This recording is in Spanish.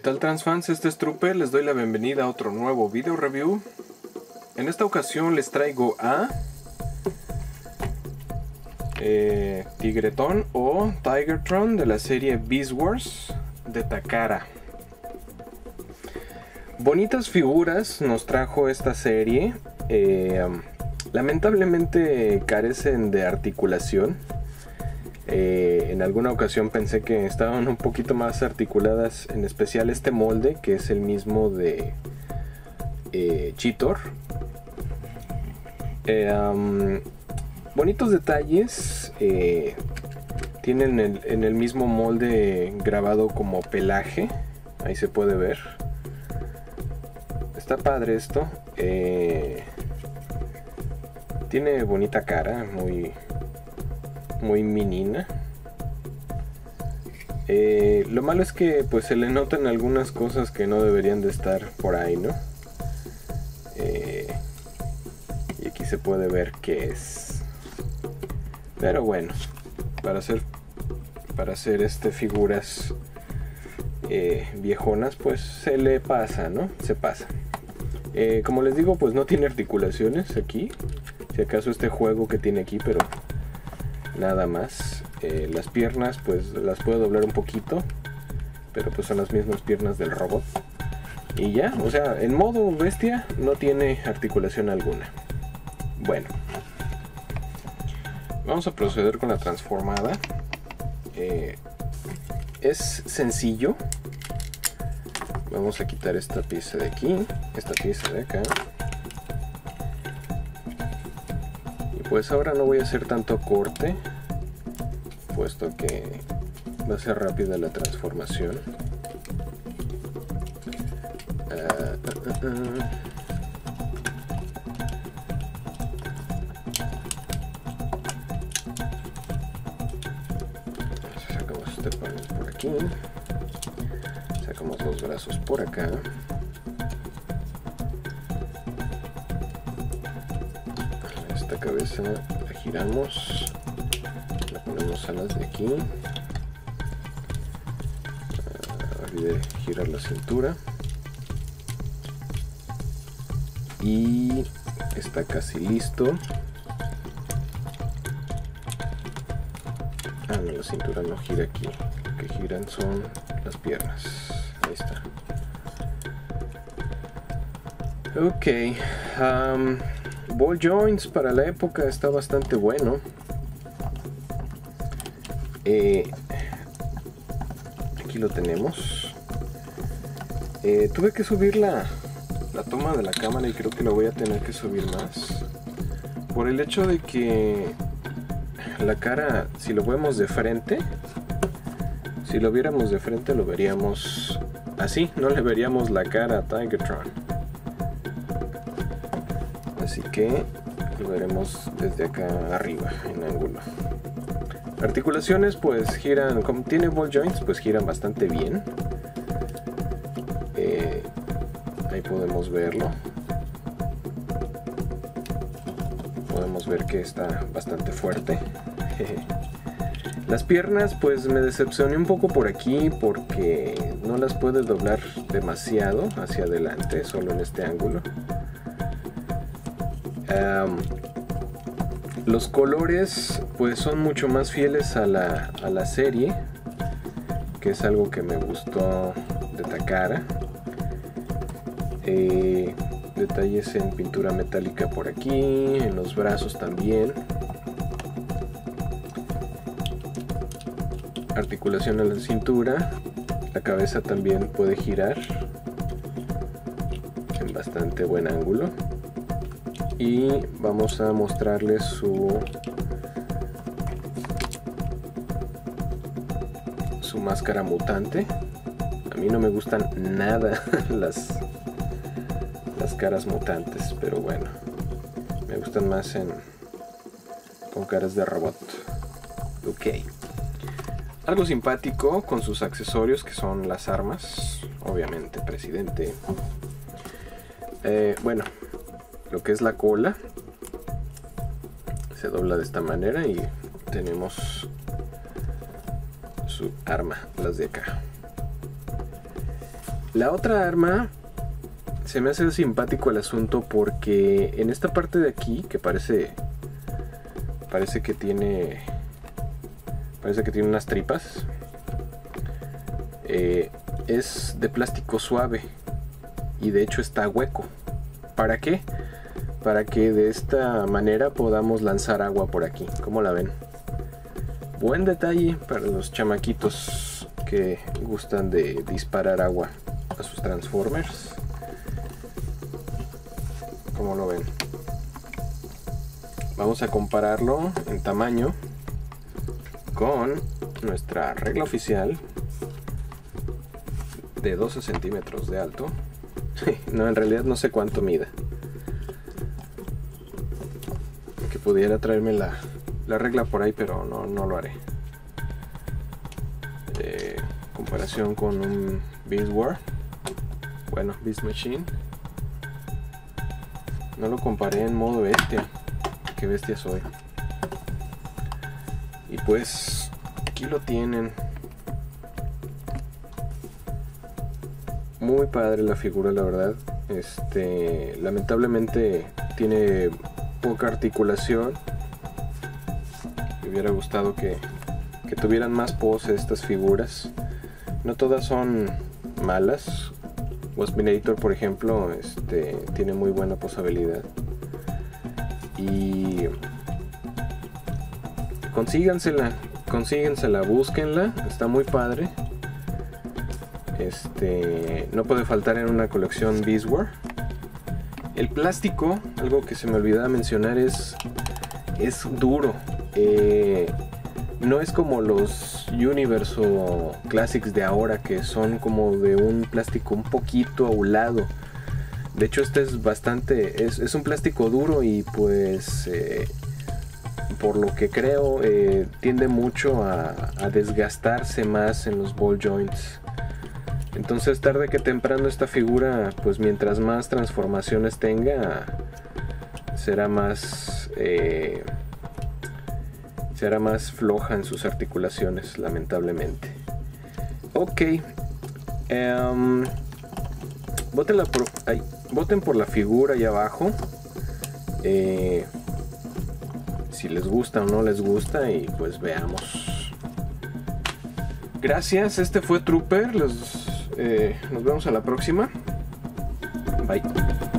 tal transfans? Este es Trooper, les doy la bienvenida a otro nuevo video review. En esta ocasión les traigo a Tigretron o Tigertron de la serie Beast Wars de Takara. Bonitas figuras nos trajo esta serie. Lamentablemente carecen de articulación. En alguna ocasión pensé que estaban un poquito más articuladas, en especial este molde que es el mismo de Cheetor. Bonitos detalles. Tienen en el mismo molde grabado como pelaje, ahí se puede ver. Está padre esto. Tiene bonita cara, muy menina. Lo malo es que pues se le notan algunas cosas que no deberían de estar por ahí, ¿no? Y aquí se puede ver qué es. Pero bueno, para hacer figuras viejonas, pues se le pasa, ¿no? Se pasa. Como les digo, pues no tiene articulaciones aquí. Si acaso este juego que tiene aquí, pero nada más. Las piernas pues las puedo doblar un poquito, pero pues son las mismas piernas del robot. Y ya, o sea, en modo bestia no tiene articulación alguna. Bueno, vamos a proceder con la transformada. Es sencillo. Vamos a quitar esta pieza de aquí, esta pieza de acá. Y pues ahora no voy a hacer tanto corte, puesto que va a ser rápida la transformación. Sacamos este panel por aquí, sacamos los brazos por acá. Esta cabeza la giramos, la ponemos alas de aquí. Olvidé girar la cintura. Y está casi listo. No, la cintura no gira aquí. Lo que giran son las piernas. Ahí está. Ok. Ball joints para la época está bastante bueno. Aquí lo tenemos. Tuve que subir la toma de la cámara y creo que lo voy a tener que subir más, por el hecho de que la cara, si lo vemos de frente, si lo viéramos de frente lo veríamos así, no le veríamos la cara a Tigertron. Así que lo veremos desde acá arriba en ángulo. Articulaciones pues giran, como tiene ball joints, pues giran bastante bien. Ahí podemos verlo. Podemos ver que está bastante fuerte. Las piernas pues me decepcioné un poco por aquí porque no las puedes doblar demasiado hacia adelante, solo en este ángulo. Los colores pues son mucho más fieles a la serie, que es algo que me gustó de Takara. Detalles en pintura metálica por aquí, en los brazos también. Articulación en la cintura. La cabeza también puede girar en bastante buen ángulo. Y vamos a mostrarles su máscara mutante. A mí no me gustan nada las caras mutantes, pero bueno, me gustan más con caras de robot. Ok, algo simpático con sus accesorios, que son las armas, obviamente presidente. Bueno, lo que es la cola se dobla de esta manera y tenemos su arma, las de acá. La otra arma se me hace simpático el asunto porque en esta parte de aquí, que parece que tiene unas tripas, es de plástico suave y de hecho está hueco. ¿Para qué? Para que de esta manera podamos lanzar agua por aquí. ¿Cómo la ven? Buen detalle para los chamaquitos que gustan de disparar agua a sus Transformers. ¿Cómo lo ven? Vamos a compararlo en tamaño con nuestra regla oficial de 12 centímetros de alto. No, en realidad no sé cuánto mida. Que pudiera traerme la regla por ahí, pero no lo haré. Comparación con un Beast War. Bueno, Beast Machine. No lo comparé en modo bestia. Qué bestia soy. Y pues aquí lo tienen. Muy padre la figura, la verdad. Lamentablemente tiene poca articulación. Me hubiera gustado que tuvieran más pose estas figuras. No todas son malas. Waspinator, por ejemplo, tiene muy buena posabilidad. Y consíguensela, búsquenla, está muy padre. No puede faltar en una colección Beast War. El plástico, algo que se me olvidaba mencionar, es duro. No es como los Universe o Classics de ahora, que son como de un plástico un poquito ahulado. De hecho este es bastante, es un plástico duro y pues por lo que creo tiende mucho a desgastarse más en los ball joints. Entonces tarde que temprano esta figura, pues mientras más transformaciones tenga, será más floja en sus articulaciones, lamentablemente. Ok. Voten por la figura ahí abajo. Si les gusta o no les gusta, y pues veamos. Gracias, este fue Trooper. Nos vemos a la próxima. Bye.